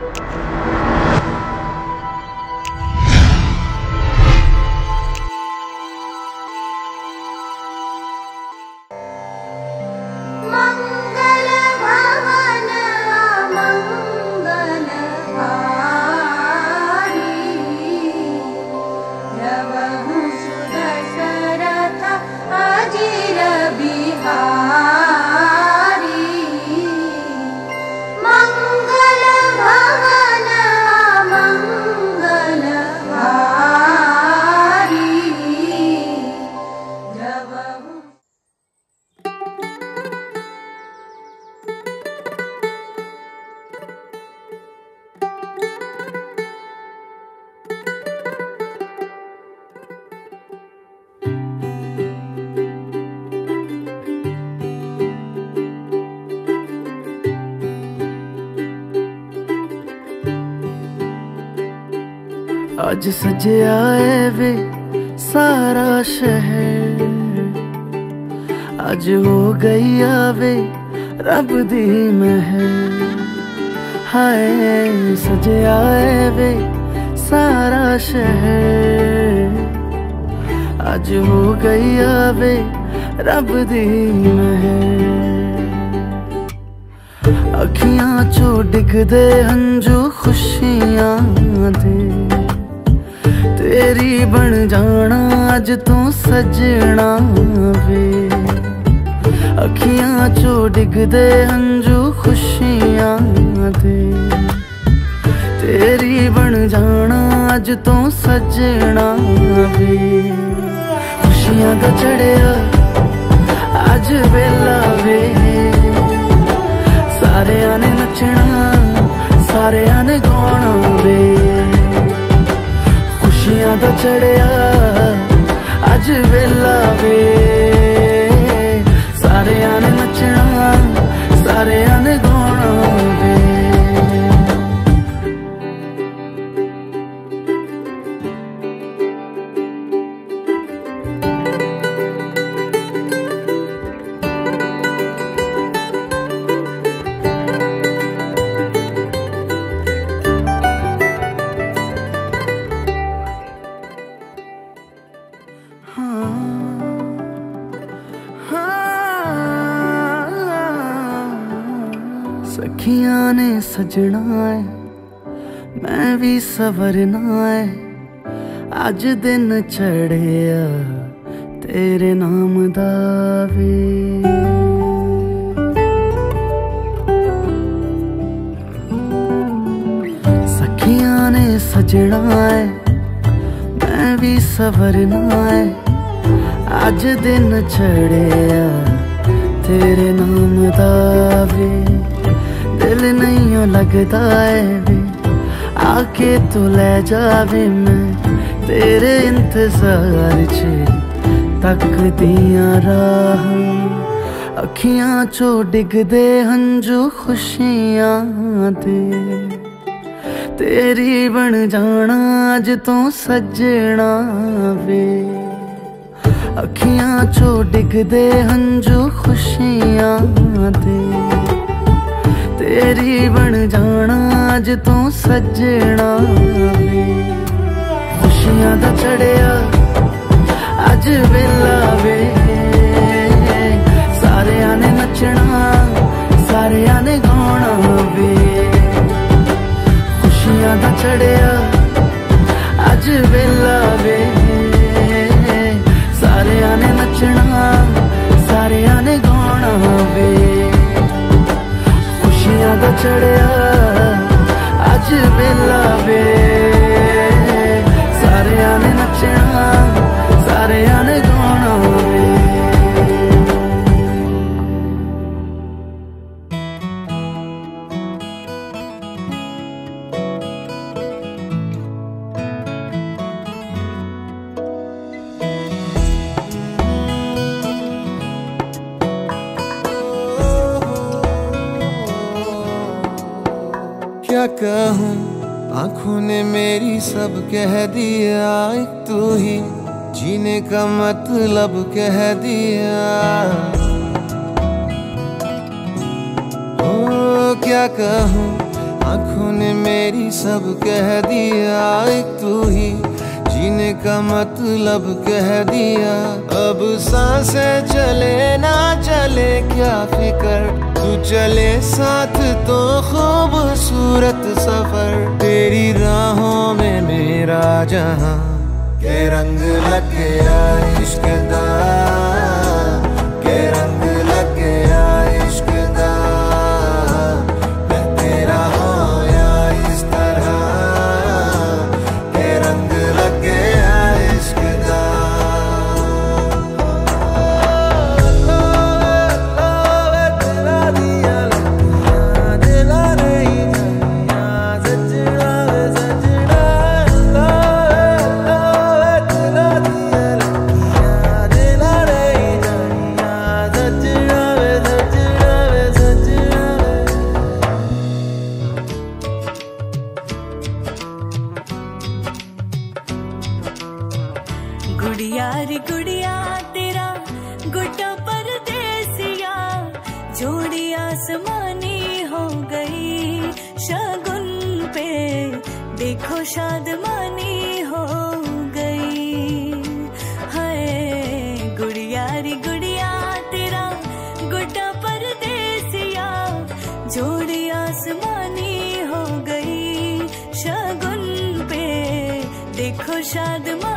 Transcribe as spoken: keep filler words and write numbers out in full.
अज सजया है वे सारा शहर, अज हो गई आवे रब दी महर। हाय सजया है वे सारा शहर, अज हो गई आवे रब दी महर। अखियां चो डिगदे हंजू खुशियां दे, तेरी बन जाना अज तू सजना वे। अखियां चो डिगदे हंजू खुशियां दे, तेरी बन जाना अज तू सजना वे। खुशियां दा चढ़िया अज वेला वे, सारेयां ने नचना सारेयां ने गाना वे। खुशियां दा चढ़िया अज वेला वे, सारेयां ने नचना सारेयां ने गाना वे। सखियां ने सजना है मैं भी सवरना है, अज दिन चढ़िया तेरे नाम दा वे। सखियां ने सजना है मैं भी सवरना है, अज दिन चढ़िया तेरे नाम दा वे। दिल नहीं लगता है वे आके तू ले जावे, मैं तेरे इंतजार च तकदियां राह। अखियां चो डिगदे हंजू खुशियां दे, तेरी बन जाना अज तू सजना वे। अखियां चो डिगदे हंजू खुशियां दे, तेरी बन जाना अज तू सजना वे। खुशियां दा चढ़िया अज वेला वे, सारेयां ने नचना सारेयां ने गाना वे। खुशियां दा चढ़िया अज वेला वे, सारेयां ने नचना सारेयां ने गाना वे। खुशियां दा चढ़िया अज वेला वे, सारेयां ने नचना सारेयां ने गाना वे। क्या कहूँ आँखों ने मेरी सब कह दिया, एक तू ही जीने का मतलब कह दिया। ओ क्या कहूँ आँखों ने मेरी मेरी सब कह दिया एक तू ही, जीने का मतलब कह दिया। अब सांसें चले ना चले क्या फिकर, तू चले साथ तो खूबसूरत सफर। तेरी राहों में मेरा जहां के रंग लग गया इश्क दा, के रंग लग गया इश्क दा। मैं तेरा होया इस तरह, के रंग लग गया इश्क दा। तेरा दिया लगिया दिला नहीं जानिया सजना वे सजना। तेरा दिया लगिया दिला नहीं जानिया सजना वे सजना वे सजना वे। गुड़िया रे गुड़िया तेरा गुड्डा परदेसिया, जोड़ी आसमानी हो गई शगुन पे देखो शादमानी हो गई। हाय गुड़िया रे गुड़िया तेरा गुड्डा परदेसिया, जोड़ी आसमानी हो गई शगुन पे देखो शादमानी